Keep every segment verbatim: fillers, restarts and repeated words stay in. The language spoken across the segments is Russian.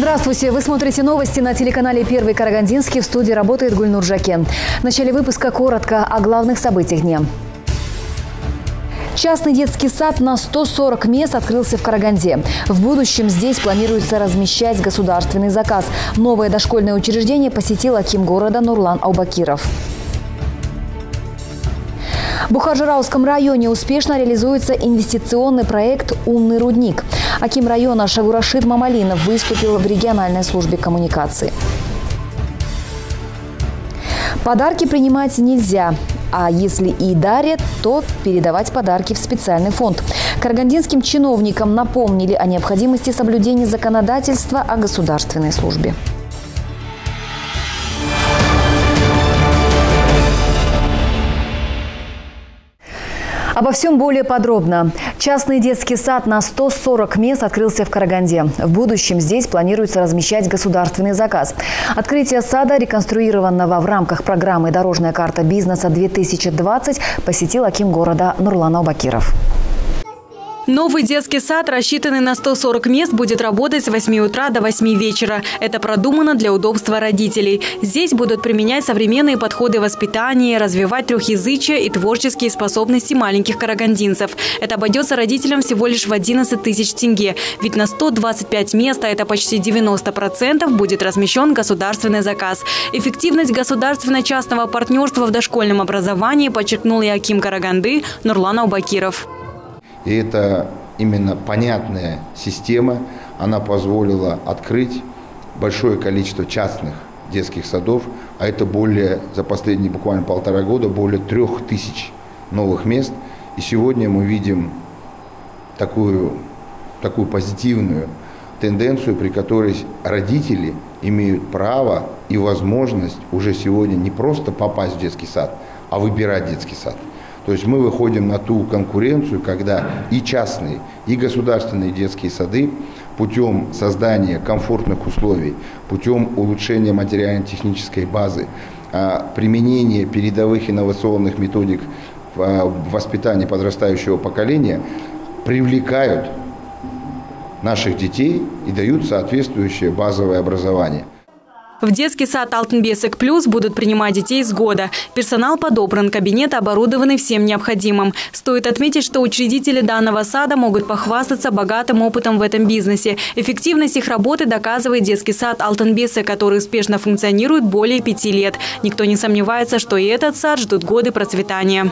Здравствуйте! Вы смотрите новости на телеканале «Первый Карагандинский». В студии работает Гульнур Жакен. В начале выпуска коротко о главных событиях дня. Частный детский сад на сто сорок мест открылся в Караганде. В будущем здесь планируется размещать государственный заказ. Новое дошкольное учреждение посетил аким города Нурлан Аубакиров. В Бухар-Жырауском районе успешно реализуется инвестиционный проект «Умный рудник». Аким района Шагурашид Мамалинов выступил в региональной службе коммуникации. Подарки принимать нельзя. А если и дарят, то передавать подарки в специальный фонд. Карагандинским чиновникам напомнили о необходимости соблюдения законодательства о государственной службе. Обо всем более подробно. Частный детский сад на сто сорок мест открылся в Караганде. В будущем здесь планируется размещать государственный заказ. Открытие сада, реконструированного в рамках программы «Дорожная карта бизнеса-две тысячи двадцать», посетил аким города Нурлан Аубакиров. Новый детский сад, рассчитанный на сто сорок мест, будет работать с восьми утра до восьми вечера. Это продумано для удобства родителей. Здесь будут применять современные подходы воспитания, развивать трехязычие и творческие способности маленьких карагандинцев. Это обойдется родителям всего лишь в одиннадцать тысяч тенге. Ведь на сто двадцать пять мест, а это почти девяносто процентов, будет размещен государственный заказ. Эффективность государственно-частного партнерства в дошкольном образовании подчеркнул и аким Караганды Нурлан Аубакиров. И это именно понятная система, она позволила открыть большое количество частных детских садов, а это более, за последние буквально полтора года, более трех тысяч новых мест. И сегодня мы видим такую, такую позитивную тенденцию, при которой родители имеют право и возможность уже сегодня не просто попасть в детский сад, а выбирать детский сад. То есть мы выходим на ту конкуренцию, когда и частные, и государственные детские сады путем создания комфортных условий, путем улучшения материально-технической базы, применения передовых инновационных методик в воспитании подрастающего поколения привлекают наших детей и дают соответствующее базовое образование. В детский сад «Алтынбесик плюс» будут принимать детей с года. Персонал подобран, кабинеты оборудованы всем необходимым. Стоит отметить, что учредители данного сада могут похвастаться богатым опытом в этом бизнесе. Эффективность их работы доказывает детский сад «Алтынбесик», который успешно функционирует более пяти лет. Никто не сомневается, что и этот сад ждут годы процветания.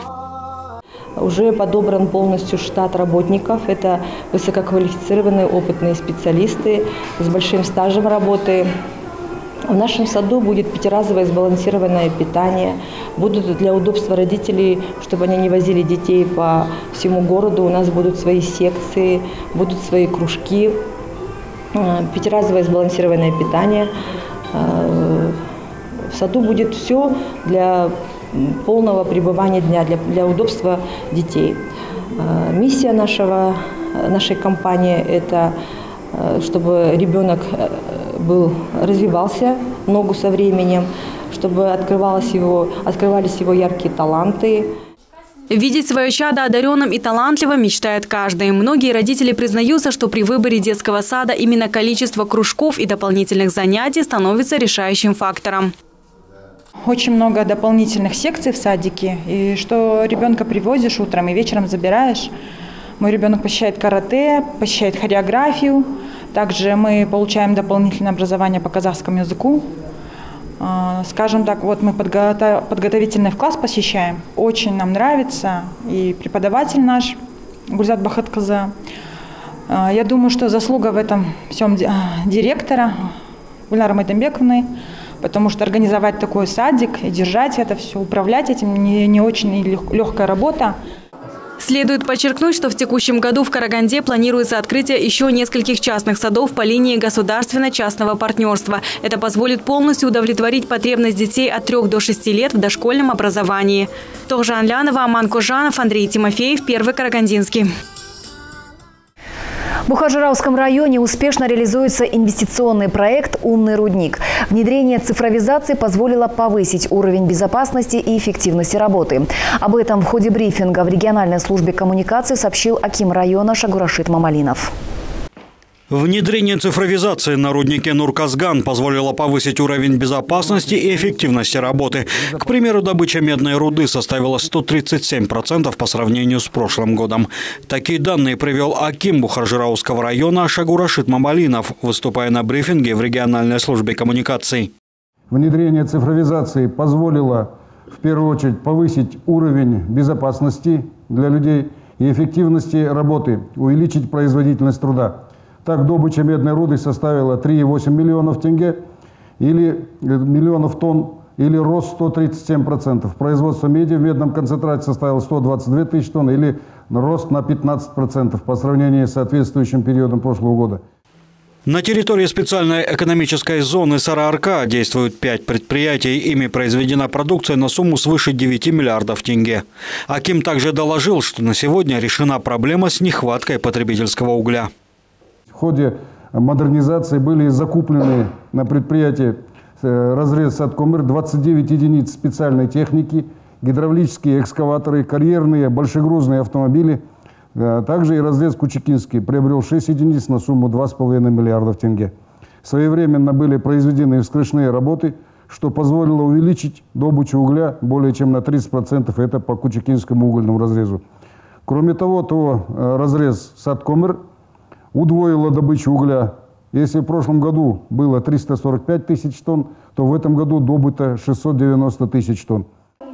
Уже подобран полностью штат работников. Это высококвалифицированные опытные специалисты с большим стажем работы. В нашем саду будет пятиразовое сбалансированное питание. Будут для удобства родителей, чтобы они не возили детей по всему городу. У нас будут свои секции, будут свои кружки. Пятиразовое сбалансированное питание. В саду будет все для полного пребывания дня, для, для удобства детей. Миссия нашего, нашей компании – это чтобы ребенок был, развивался ногу со временем, чтобы открывалось его, открывались его яркие таланты. Видеть свое чадо одаренным и талантливым мечтает каждый. Многие родители признаются, что при выборе детского сада именно количество кружков и дополнительных занятий становится решающим фактором. Очень много дополнительных секций в садике, и что ребенка привозишь утром и вечером забираешь. Мой ребенок посещает карате, посещает хореографию. Также мы получаем дополнительное образование по казахскому языку. Скажем так, вот мы подготовительный класс посещаем. Очень нам нравится. И преподаватель наш, Гульзат Бахаткызы. Я думаю, что заслуга в этом всем директора Гульнары Майдамбековны, потому что организовать такой садик и держать это все, управлять этим не, не очень легкая работа. Следует подчеркнуть, что в текущем году в Караганде планируется открытие еще нескольких частных садов по линии государственно-частного партнерства. Это позволит полностью удовлетворить потребность детей от трёх до шести лет в дошкольном образовании. Тохжан Лянова, Аман Кожанов, Андрей Тимофеев, Первый Карагандинский. В Бухар-Жырауском районе успешно реализуется инвестиционный проект «Умный рудник». Внедрение цифровизации позволило повысить уровень безопасности и эффективности работы. Об этом в ходе брифинга в региональной службе коммуникации сообщил аким района Шагурашид Мамалинов. Внедрение цифровизации на руднике Нур-Казган позволило повысить уровень безопасности и эффективности работы. К примеру, добыча медной руды составила сто тридцать семь процентов по сравнению с прошлым годом. Такие данные привел аким Бухаржирауского района Шагурашид Мамалинов, выступая на брифинге в региональной службе коммуникаций. Внедрение цифровизации позволило в первую очередь повысить уровень безопасности для людей и эффективности работы, увеличить производительность труда. Так, добыча медной руды составила три и восемь миллионов тенге, или миллионов тонн, или рост сто тридцать семь процентов. Производство меди в медном концентрате составило сто двадцать две тысячи тонн, или рост на пятнадцать процентов по сравнению с соответствующим периодом прошлого года. На территории специальной экономической зоны Сараарка действуют пять предприятий. Ими произведена продукция на сумму свыше девяти миллиардов тенге. Аким также доложил, что на сегодня решена проблема с нехваткой потребительского угля. В ходе модернизации были закуплены на предприятии разрез Саткомыр двадцать девять единиц специальной техники, гидравлические экскаваторы, карьерные большегрузные автомобили. Также и разрез Кучекинский приобрел шесть единиц на сумму два с половиной миллиардов тенге. Своевременно были произведены вскрышные работы, что позволило увеличить добычу угля более чем на тридцать процентов, это по Кучекинскому угольному разрезу. Кроме того, то разрез Саткомыр удвоила добычу угля. Если в прошлом году было триста сорок пять тысяч тонн, то в этом году добыто шестьсот девяносто тысяч тонн.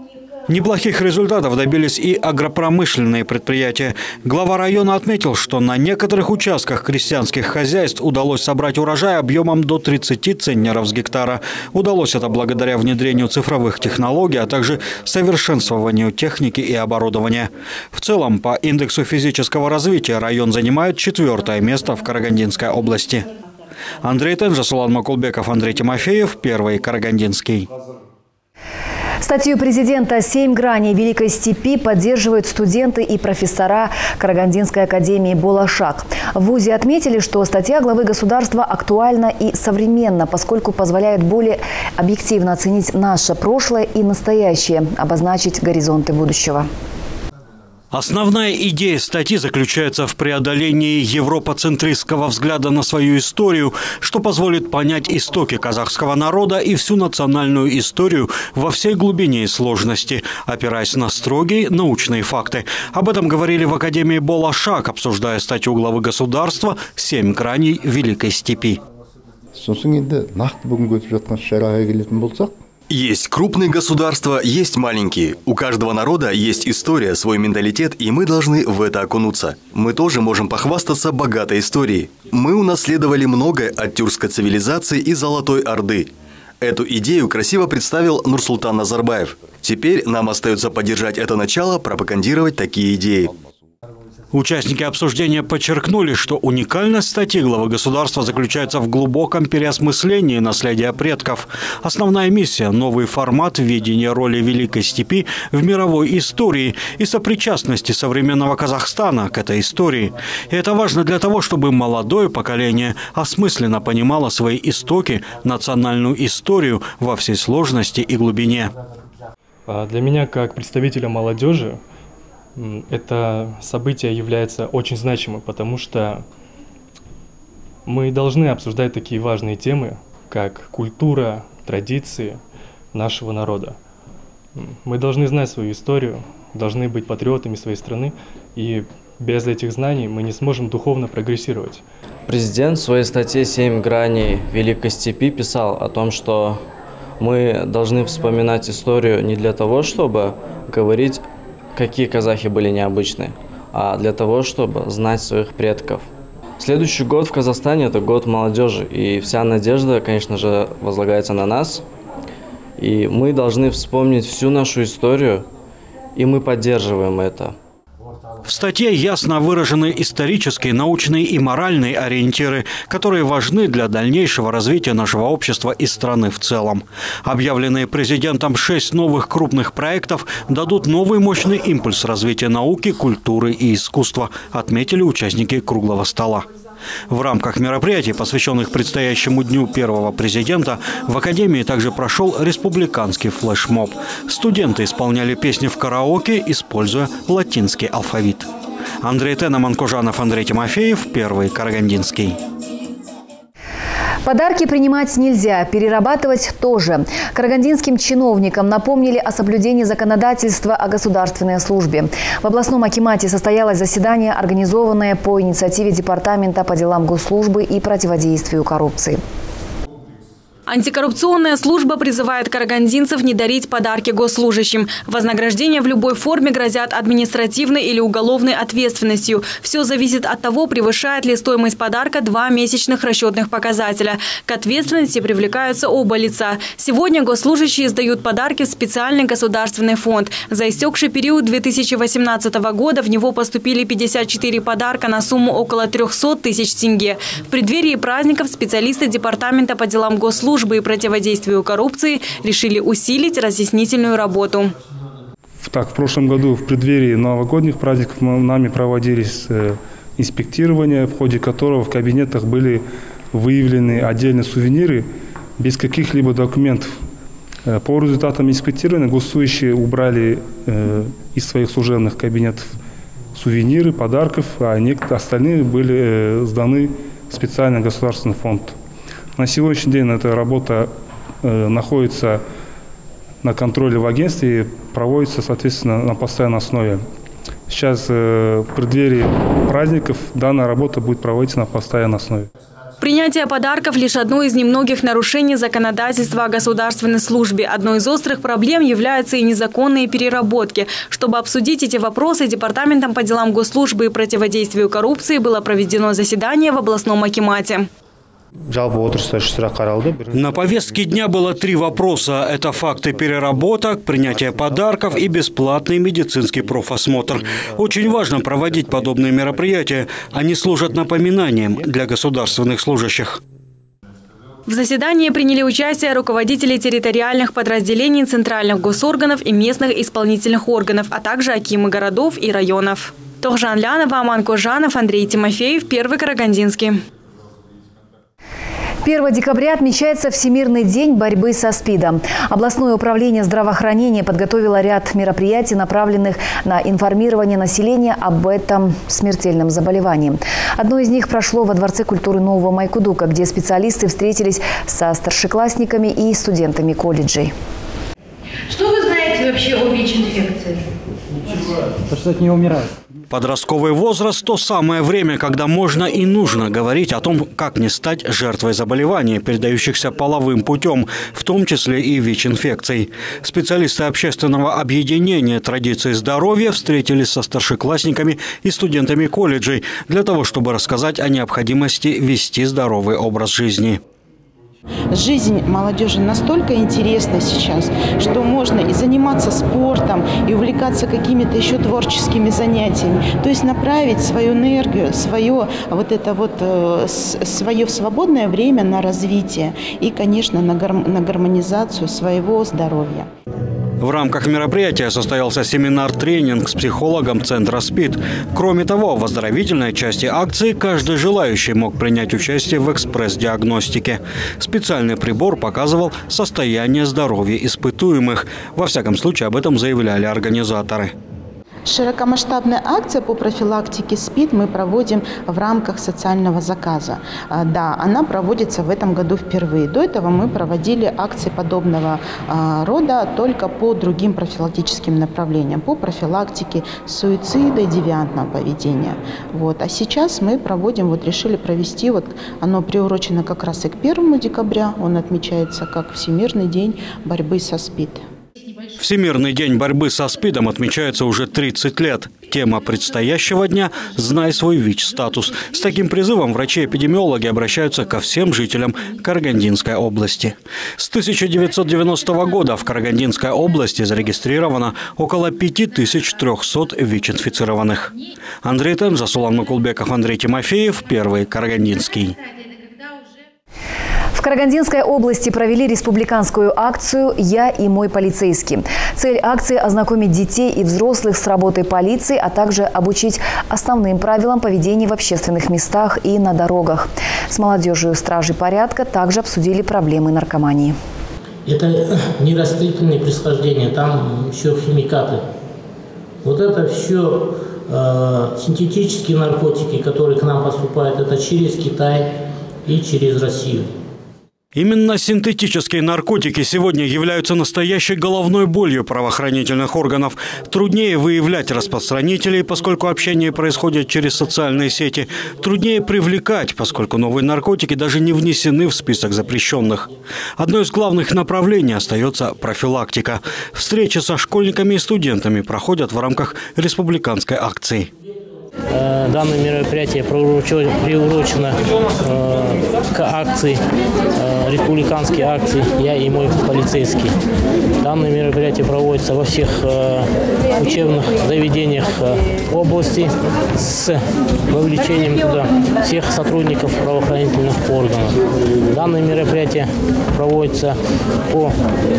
Неплохих результатов добились и агропромышленные предприятия. Глава района отметил, что на некоторых участках крестьянских хозяйств удалось собрать урожай объемом до тридцати центнеров с гектара. Удалось это благодаря внедрению цифровых технологий, а также совершенствованию техники и оборудования. В целом, по индексу физического развития район занимает четвертое место в Карагандинской области. Андрей Тенжа, Сулан Макулбеков, Андрей Тимофеев, Первый Карагандинский. Статью президента «Семь граней Великой степи» поддерживают студенты и профессора Карагандинской академии «Болашак». В вузе отметили, что статья главы государства актуальна и современна, поскольку позволяет более объективно оценить наше прошлое и настоящее, обозначить горизонты будущего. Основная идея статьи заключается в преодолении европоцентристского взгляда на свою историю, что позволит понять истоки казахского народа и всю национальную историю во всей глубине и сложности, опираясь на строгие научные факты. Об этом говорили в Академии Болашак, обсуждая статью главы государства «Семь граней Великой степи». Есть крупные государства, есть маленькие. У каждого народа есть история, свой менталитет, и мы должны в это окунуться. Мы тоже можем похвастаться богатой историей. Мы унаследовали многое от тюркской цивилизации и Золотой Орды. Эту идею красиво представил Нурсултан Назарбаев. Теперь нам остается поддержать это начало, пропагандировать такие идеи. Участники обсуждения подчеркнули, что уникальность статьи главы государства заключается в глубоком переосмыслении наследия предков. Основная миссия – новый формат видения роли Великой степи в мировой истории и сопричастности современного Казахстана к этой истории. И это важно для того, чтобы молодое поколение осмысленно понимало свои истоки, национальную историю во всей сложности и глубине. Для меня, как представителя молодежи, это событие является очень значимым, потому что мы должны обсуждать такие важные темы, как культура, традиции нашего народа. Мы должны знать свою историю, должны быть патриотами своей страны, и без этих знаний мы не сможем духовно прогрессировать. Президент в своей статье «Семь граней Великой степи» писал о том, что мы должны вспоминать историю не для того, чтобы говорить, какие казахи были необычные, а для того, чтобы знать своих предков. Следующий год в Казахстане – это год молодежи, и вся надежда, конечно же, возлагается на нас. И мы должны вспомнить всю нашу историю, и мы поддерживаем это. В статье ясно выражены исторические, научные и моральные ориентиры, которые важны для дальнейшего развития нашего общества и страны в целом. Объявленные президентом шесть новых крупных проектов дадут новый мощный импульс развития науки, культуры и искусства, отметили участники круглого стола. В рамках мероприятий, посвященных предстоящему дню первого президента, в Академии также прошел республиканский флешмоб. Студенты исполняли песни в караоке, используя латинский алфавит. Андрей Тен, Аман Кожанов, Андрей Тимофеев, Первый Карагандинский. Подарки принимать нельзя, перерабатывать тоже. Карагандинским чиновникам напомнили о соблюдении законодательства о государственной службе. В областном акимате состоялось заседание, организованное по инициативе Департамента по делам госслужбы и противодействию коррупции. Антикоррупционная служба призывает карагандинцев не дарить подарки госслужащим. Вознаграждения в любой форме грозят административной или уголовной ответственностью. Все зависит от того, превышает ли стоимость подарка два месячных расчетных показателя. К ответственности привлекаются оба лица. Сегодня госслужащие сдают подарки в специальный государственный фонд. За истекший период две тысячи восемнадцатого года в него поступили пятьдесят четыре подарка на сумму около трёхсот тысяч тенге. В преддверии праздников специалисты Департамента по делам госслужбы и противодействию коррупции решили усилить разъяснительную работу. Так, в прошлом году в преддверии новогодних праздников нами проводились инспектирования, в ходе которого в кабинетах были выявлены отдельные сувениры без каких-либо документов. По результатам инспектирования госслужащие убрали из своих служебных кабинетов сувениры, подарков, а некоторые остальные были сданы в специальный государственный фонд. На сегодняшний день эта работа э, находится на контроле в агентстве и проводится, соответственно, на постоянной основе. Сейчас э, в преддверии праздников данная работа будет проводиться на постоянной основе. Принятие подарков – лишь одно из немногих нарушений законодательства о государственной службе. Одной из острых проблем являются и незаконные переработки. Чтобы обсудить эти вопросы, Департаментом по делам госслужбы и противодействию коррупции было проведено заседание в областном акимате. На повестке дня было три вопроса. Это факты переработок, принятие подарков и бесплатный медицинский профосмотр. Очень важно проводить подобные мероприятия. Они служат напоминанием для государственных служащих. В заседании приняли участие руководители территориальных подразделений центральных госорганов и местных исполнительных органов, а также акимы городов и районов. Тохжан Лянова, Аман Кожанов, Андрей Тимофеев, Первый Карагандинский. первого декабря отмечается Всемирный день борьбы со СПИДом. Областное управление здравоохранения подготовило ряд мероприятий, направленных на информирование населения об этом смертельном заболевании. Одно из них прошло во Дворце культуры Нового Майкудука, где специалисты встретились со старшеклассниками и студентами колледжей. Что вы знаете вообще о ВИЧ-инфекции? Что от нее умирают. Подростковый возраст – то самое время, когда можно и нужно говорить о том, как не стать жертвой заболеваний, передающихся половым путем, в том числе и ВИЧ-инфекцией. Специалисты общественного объединения «Традиции здоровья» встретились со старшеклассниками и студентами колледжей для того, чтобы рассказать о необходимости вести здоровый образ жизни. Жизнь молодежи настолько интересна сейчас, что можно и заниматься спортом, и увлекаться какими-то еще творческими занятиями. То есть направить свою энергию, свое, вот это вот, свое свободное время на развитие и, конечно, на гармонизацию своего здоровья. В рамках мероприятия состоялся семинар-тренинг с психологом Центра СПИД. Кроме того, в оздоровительной части акции каждый желающий мог принять участие в экспресс-диагностике. Специальный прибор показывал состояние здоровья испытуемых. Во всяком случае, об этом заявляли организаторы. Широкомасштабная акция по профилактике СПИД мы проводим в рамках социального заказа. Да, она проводится в этом году впервые. До этого мы проводили акции подобного рода только по другим профилактическим направлениям, по профилактике суицида и девиантного поведения. Вот. А сейчас мы проводим, вот решили провести, вот оно приурочено как раз и к первому декабря, он отмечается как Всемирный день борьбы со СПИД. Всемирный день борьбы со СПИДом отмечается уже тридцать лет. Тема предстоящего дня – «Знай свой ВИЧ-статус». С таким призывом врачи-эпидемиологи обращаются ко всем жителям Карагандинской области. С тысяча девятьсот девяностого года в Карагандинской области зарегистрировано около пяти тысяч трёхсот ВИЧ-инфицированных. Андрей Тен, Жасулан Макулбеков, Андрей Тимофеев, Первый Карагандинский. В Карагандинской области провели республиканскую акцию «Я и мой полицейский». Цель акции – ознакомить детей и взрослых с работой полиции, а также обучить основным правилам поведения в общественных местах и на дорогах. С молодежью стражей порядка также обсудили проблемы наркомании. Это не растительные происхождения, там еще химикаты. Вот это все э, синтетические наркотики, которые к нам поступают, это через Китай и через Россию. Именно синтетические наркотики сегодня являются настоящей головной болью правоохранительных органов. Труднее выявлять распространителей, поскольку общение происходит через социальные сети. Труднее привлекать, поскольку новые наркотики даже не внесены в список запрещенных. Одно из главных направлений остается профилактика. Встречи со школьниками и студентами проходят в рамках республиканской акции. Данное мероприятие приурочено к акции, республиканской акции «Я и мой полицейский». Данное мероприятие проводится во всех учебных заведениях области с вовлечением туда всех сотрудников правоохранительных органов. Данное мероприятие проводится по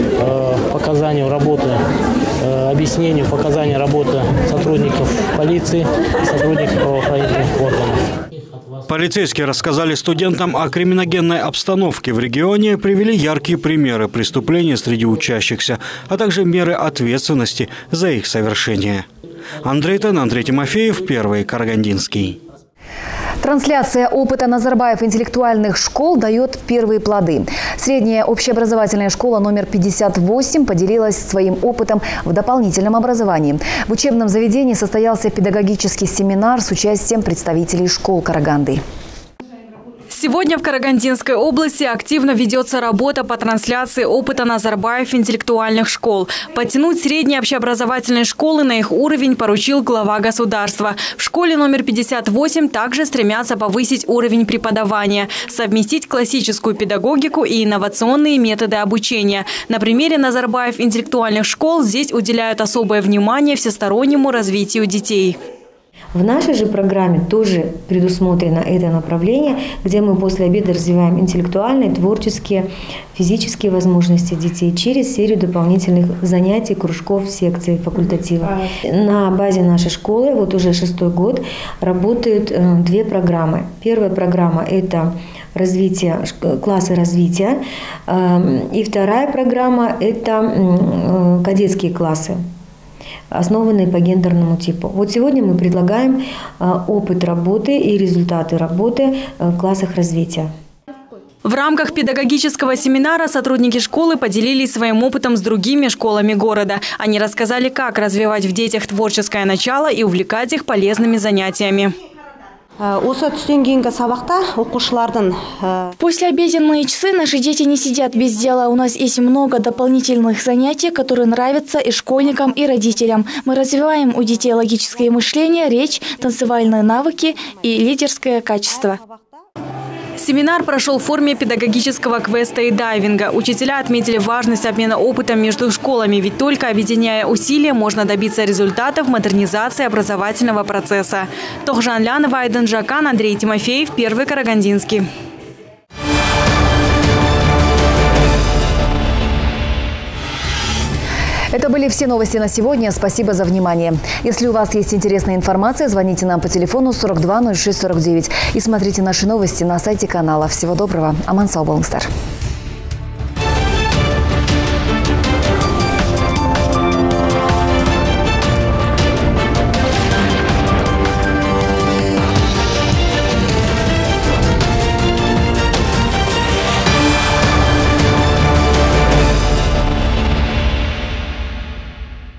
показанию работы, объяснению показания работы сотрудников полиции, сотрудников правоохранительных органов. Полицейские рассказали студентам о криминогенной обстановке в регионе, привели яркие примеры преступлений среди учащихся, а также меры ответственности за их совершение. Андрей Тен, Андрей Тимофеев, Первый Карагандинский. Трансляция опыта Назарбаев интеллектуальных школ дает первые плоды. Средняя общеобразовательная школа номер пятьдесят восемь поделилась своим опытом в дополнительном образовании. В учебном заведении состоялся педагогический семинар с участием представителей школ Караганды. Сегодня в Карагандинской области активно ведется работа по трансляции опыта Назарбаев интеллектуальных школ. Подтянуть средние общеобразовательные школы на их уровень поручил глава государства. В школе номер пятьдесят восемь также стремятся повысить уровень преподавания, совместить классическую педагогику и инновационные методы обучения. На примере Назарбаев интеллектуальных школ здесь уделяют особое внимание всестороннему развитию детей. В нашей же программе тоже предусмотрено это направление, где мы после обеда развиваем интеллектуальные, творческие, физические возможности детей через серию дополнительных занятий, кружков, секций, факультативов. На базе нашей школы вот уже шестой год работают две программы. Первая программа – это развитие, классы развития, и вторая программа – это кадетские классы, основанные по гендерному типу. Вот сегодня мы предлагаем опыт работы и результаты работы в классах развития. В рамках педагогического семинара сотрудники школы поделились своим опытом с другими школами города. Они рассказали, как развивать в детях творческое начало и увлекать их полезными занятиями. В послеобеденные часы наши дети не сидят без дела. У нас есть много дополнительных занятий, которые нравятся и школьникам, и родителям. Мы развиваем у детей логическое мышление, речь, танцевальные навыки и лидерское качество. Семинар прошел в форме педагогического квеста и дайвинга. Учителя отметили важность обмена опытом между школами, ведь только объединяя усилия можно добиться результатов модернизации образовательного процесса. Тохжан Лянова, Айден Жакан, Андрей Тимофеев, Первый Карагандинский. Это были все новости на сегодня. Спасибо за внимание. Если у вас есть интересная информация, звоните нам по телефону сорок два ноль шесть сорок девять и смотрите наши новости на сайте канала. Всего доброго. Аман сау болыңыздар.